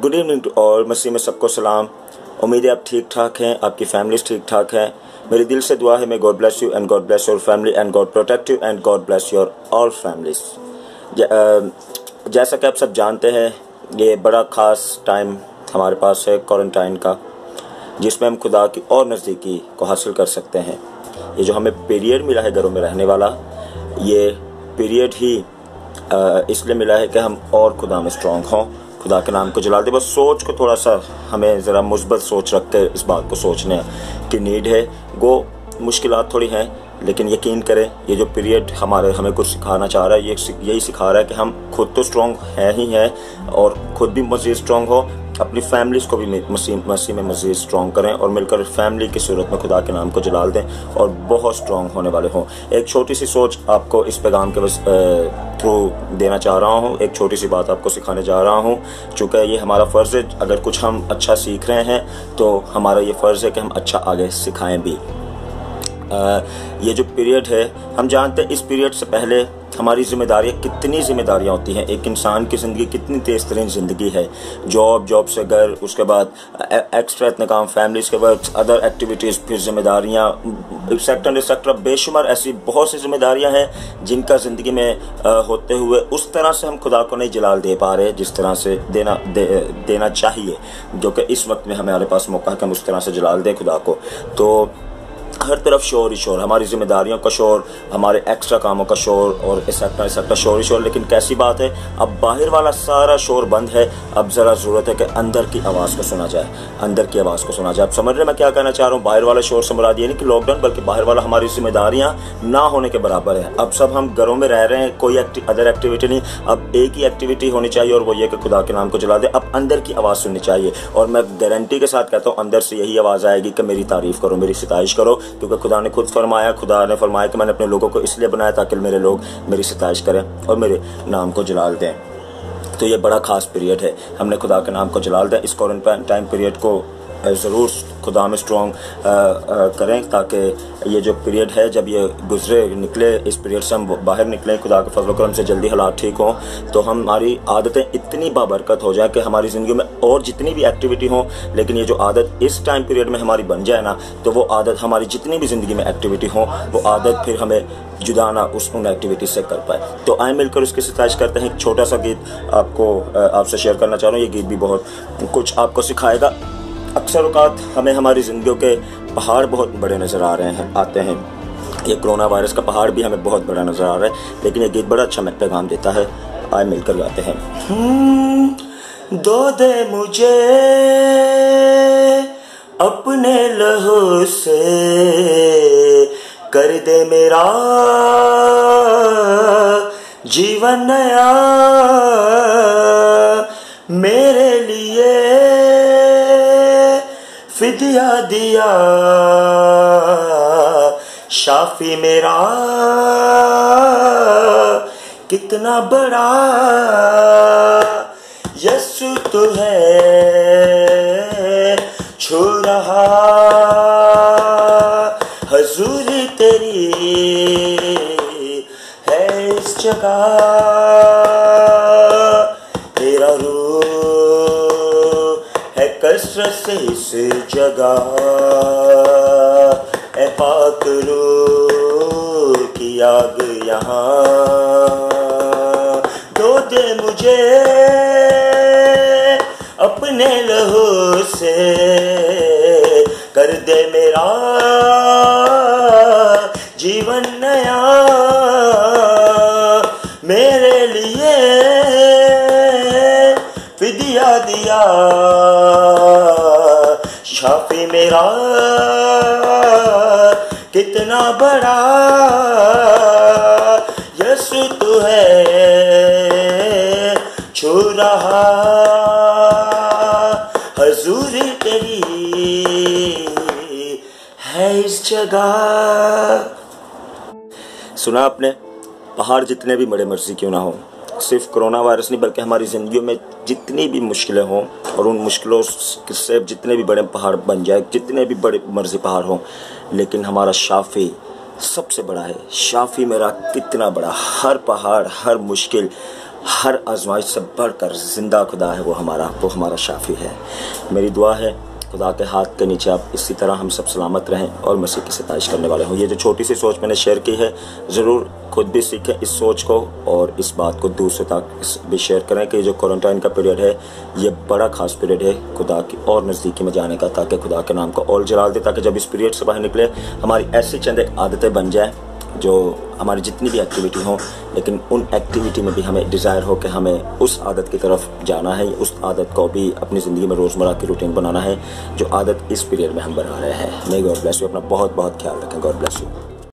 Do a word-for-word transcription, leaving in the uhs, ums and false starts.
Good evening to all. मसीह में सबको सलाम। उम्मीद है आप ठीक ठाक हैं, आपकी फैमिलीज ठीक ठाक हैं। मेरी दिल से दुआ है, may God bless you and God bless your family and God protect you and God bless your all families. जैसा कि आप सब जानते हैं, ये बड़ा ख़ास टाइम हमारे पास है क्वारंटाइन का, जिसमें हम खुदा की और नज़दीकी को हासिल कर सकते हैं। ये जो हमें पीरियड मिला है घरों में रहने वाला, ये पीरियड ही इसलिए मिला है कि हम और खुदा में स्ट्रॉन्ग हों, खुदा के नाम को जला दे। बस सोच को थोड़ा सा हमें ज़रा मुस्बत सोच रख कर इस बात को सोचने की नीड है। वो मुश्किलात थोड़ी हैं, लेकिन यकीन करें ये जो पीरियड हमारे हमें कुछ सिखाना चाह रहा है, ये यही सिखा रहा है कि हम खुद तो स्ट्रॉन्ग हैं ही हैं और खुद भी मज़ीद स्ट्रॉन्ग हो, अपनी फैमिलीज़ को भी मसीह मसीह में मज़ीद स्ट्रॉन्ग करें और मिलकर फैमिली की सूरत में खुदा के नाम को जलाल दें और बहुत स्ट्रॉन्ग होने वाले हों। एक छोटी सी सोच आपको इस पैगाम के थ्रू देना चाह रहा हूँ, एक छोटी सी बात आपको सिखाने जा रहा हूँ। चूँकि ये हमारा फ़र्ज़ है, अगर कुछ हम अच्छा सीख रहे हैं तो हमारा ये फ़र्ज़ है कि हम अच्छा आगे सिखाएँ भी। आ, ये जो पीरियड है, हम जानते हैं इस पीरियड से पहले हमारी जिम्मेदारियाँ कितनी जिम्मेदारियाँ होती हैं। एक इंसान की ज़िंदगी कितनी तेज़ तरीन ज़िंदगी है, जॉब जॉब से घर, उसके बाद एक्स्ट्रा इतने काम, फैमिलीज़ के बाद अदर एक्टिविटीज़, फिर जिम्मेदारियाँ, सेक्टर सेक्टर बेशुमार ऐसी बहुत सी जिम्मेदारियाँ हैं जिनका ज़िंदगी में आ, होते हुए उस तरह से हम खुदा को नहीं जलाल दे पा रहे जिस तरह से देना दे, देना चाहिए, जो कि इस वक्त में हमारे पास मौका है कि हम उस तरह से जलाल दें खुदा को। तो हर तरफ शोर ही शोर, हमारी जिम्मेदारियों का शोर, हमारे एक्स्ट्रा कामों का शोर और इस सकता शोर ही शोर। लेकिन कैसी बात है, अब बाहर वाला सारा शोर बंद है। अब ज़रा ज़रूरत है कि अंदर की आवाज़ को सुना जाए, अंदर की आवाज़ को सुना जाए। आप समझ रहे मैं क्या कहना चाह रहा हूँ? बाहर वाला शोर से मुराद ये नहीं कि लॉकडाउन, बल्कि बाहर वाला हमारी जिम्मेदारियाँ ना होने के बराबर है। अब सब हम घरों में रह रहे हैं, कोई अदर एक्टिविटी नहीं, अब एक ही एक्टिविटी होनी चाहिए और वो ये कि खुदा के नाम को जला दे। अब अंदर की आवाज़ सुननी चाहिए और मैं गारंटी के साथ कहता हूँ अंदर से यही आवाज़ आएगी कि मेरी तारीफ़ करो, मेरी सिताइश करो, क्योंकि खुदा ने खुद फरमाया खुदा ने फरमाया कि मैंने अपने लोगों को इसलिए बनाया ताकि मेरे लोग मेरी सिताइश करें और मेरे नाम को जलाल दें। तो ये बड़ा खास पीरियड है, हमने खुदा के नाम को जलाल दें। इस क्वारंटाइन पीरियड को ज़रूर खुदा में स्ट्रॉन्ग करें, ताकि ये जो पीरियड है, जब ये गुजरे निकले, इस पीरियड से हम बाहर निकलें, खुदा के फजल करम से जल्दी हालात ठीक हों, तो हमारी आदतें इतनी बाबरकत हो जाए कि हमारी ज़िंदगी में और जितनी भी एक्टिविटी हो, लेकिन ये जो आदत इस टाइम पीरियड में हमारी बन जाए ना, तो वो आदत हमारी जितनी भी ज़िंदगी में एक्टिविटी हो, वो आदत फिर हमें जुदा ना उस उन एक्टिविटीज से कर पाए। तो आए मिलकर उसकी सिताइश करते हैं। एक छोटा सा गीत आपको आपसे शेयर करना चाह रहा हूँ। ये गीत भी बहुत कुछ आपको सिखाएगा। अक्सर औक़ात हमें हमारी ज़िंदगियों के पहाड़ बहुत बड़े नज़र आ रहे हैं आते हैं ये कोरोना वायरस का पहाड़ भी हमें बहुत बड़ा नज़र आ रहा है, लेकिन ये गीत बड़ा अच्छा पैगाम देता है। आए मिलकर गाते हैं। दो दे मुझे अपने लहू से, कर दे मेरा जीवन नया, मेरे लिए फिदिया दिया शाफी मेरा, कितना बड़ा यस्सु तू है, छू रहा हजूरी तेरी है इस जगह, तेरा रूह है कसरत से इस जगह, ए पाक रूह की आग यहाँ, दो दे मुझे अपने लहू से, कर दे मेरा जीवन नया, मेरे लिए फिदिया दिया शाफी मेरा, कितना बड़ा यस्सु तू है, छू रहा हजूरी तेरी है इस जगह। सुना आपने? पहाड़ जितने भी बड़े मर्जी क्यों ना हो, सिर्फ कोरोना वायरस नहीं बल्कि हमारी ज़िंदगियों में जितनी भी मुश्किलें हों और उन मुश्किलों से जितने भी बड़े पहाड़ बन जाए, जितने भी बड़े मर्जी पहाड़ हों, लेकिन हमारा शाफी सबसे बड़ा है। शाफी मेरा कितना बड़ा, हर पहाड़, हर मुश्किल, हर आजमाइश से बढ़कर जिंदा खुदा है वो हमारा, वो हमारा शाफी है। मेरी दुआ है खुदा के हाथ के नीचे आप इसी तरह हम सब सलामत रहें और मसीह की सताइश करने वाले हों। ये जो छोटी सी सोच मैंने शेयर की है, ज़रूर खुद भी सीखें इस सोच को और इस बात को दूसरे तक भी शेयर करें कि जो क्वारंटाइन का पीरियड है ये बड़ा खास पीरियड है खुदा की और नज़दीकी में जाने का, ताकि खुदा के नाम को और जलाल दे, ताकि जब इस पीरियड से बाहर निकले हमारी ऐसी चंद एक आदतें बन जाए जो हमारी जितनी भी एक्टिविटी हो, लेकिन उन एक्टिविटी में भी हमें डिज़ायर हो कि हमें उस आदत की तरफ जाना है, उस आदत को भी अपनी ज़िंदगी में रोज़मर्रा की रूटीन बनाना है जो आदत इस पीरियड में हम बना रहे हैं। May God bless you. अपना बहुत बहुत ख्याल रखें। God bless you.